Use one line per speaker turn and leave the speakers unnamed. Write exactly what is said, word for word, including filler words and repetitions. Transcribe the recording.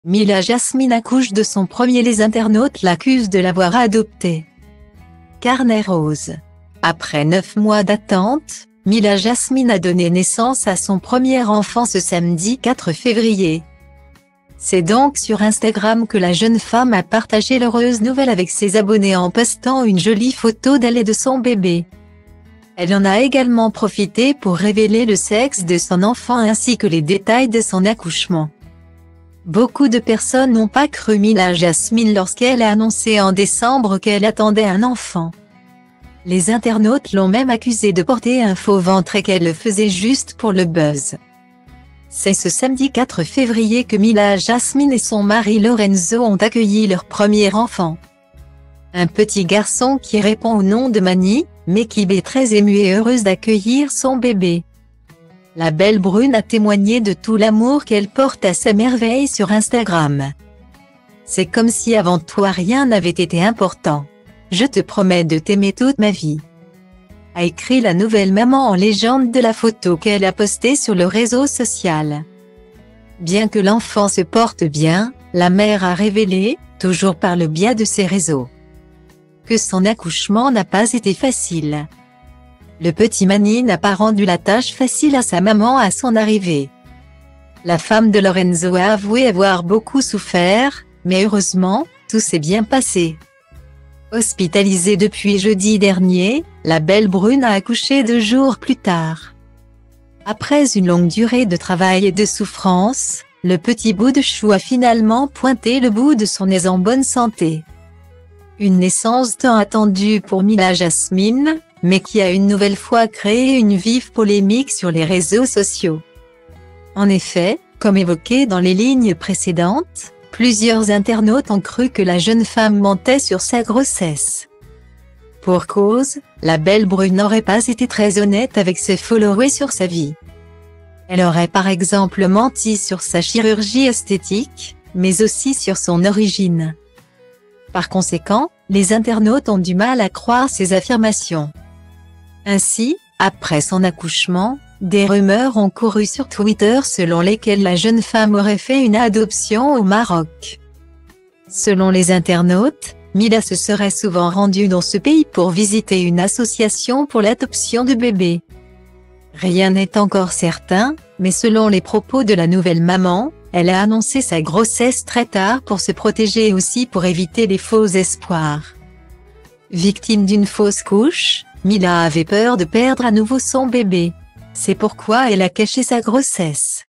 Mila Jasmine accouche de son premier. Les internautes l'accusent de l'avoir adopté. Carnet rose. Après neuf mois d'attente, Mila Jasmine a donné naissance à son premier enfant ce samedi quatre février. C'est donc sur Instagram que la jeune femme a partagé l'heureuse nouvelle avec ses abonnés en postant une jolie photo d'elle et de son bébé. Elle en a également profité pour révéler le sexe de son enfant ainsi que les détails de son accouchement. Beaucoup de personnes n'ont pas cru Mila Jasmine lorsqu'elle a annoncé en décembre qu'elle attendait un enfant. Les internautes l'ont même accusée de porter un faux ventre et qu'elle le faisait juste pour le buzz. C'est ce samedi quatre février que Mila Jasmine et son mari Lorenzo ont accueilli leur premier enfant. Un petit garçon qui répond au nom de Manny, mais qui est très émue et heureuse d'accueillir son bébé. La belle brune a témoigné de tout l'amour qu'elle porte à sa merveille sur Instagram. C'est comme si avant toi rien n'avait été important. Je te promets de t'aimer toute ma vie, a écrit la nouvelle maman en légende de la photo qu'elle a postée sur le réseau social. Bien que l'enfant se porte bien, la mère a révélé, toujours par le biais de ses réseaux, que son accouchement n'a pas été facile. Le petit Manny n'a pas rendu la tâche facile à sa maman à son arrivée. La femme de Lorenzo a avoué avoir beaucoup souffert, mais heureusement, tout s'est bien passé. Hospitalisée depuis jeudi dernier, la belle brune a accouché deux jours plus tard. Après une longue durée de travail et de souffrance, le petit bout de chou a finalement pointé le bout de son nez en bonne santé. Une naissance tant attendue pour Mila Jasmine, mais qui a une nouvelle fois créé une vive polémique sur les réseaux sociaux. En effet, comme évoqué dans les lignes précédentes, plusieurs internautes ont cru que la jeune femme mentait sur sa grossesse. Pour cause, la belle brune n'aurait pas été très honnête avec ses followers sur sa vie. Elle aurait par exemple menti sur sa chirurgie esthétique, mais aussi sur son origine. Par conséquent, les internautes ont du mal à croire ces affirmations. Ainsi, après son accouchement, des rumeurs ont couru sur Twitter selon lesquelles la jeune femme aurait fait une adoption au Maroc. Selon les internautes, Mila se serait souvent rendue dans ce pays pour visiter une association pour l'adoption de bébés. Rien n'est encore certain, mais selon les propos de la nouvelle maman, elle a annoncé sa grossesse très tard pour se protéger et aussi pour éviter les faux espoirs. Victime d'une fausse couche, Mila avait peur de perdre à nouveau son bébé. C'est pourquoi elle a caché sa grossesse.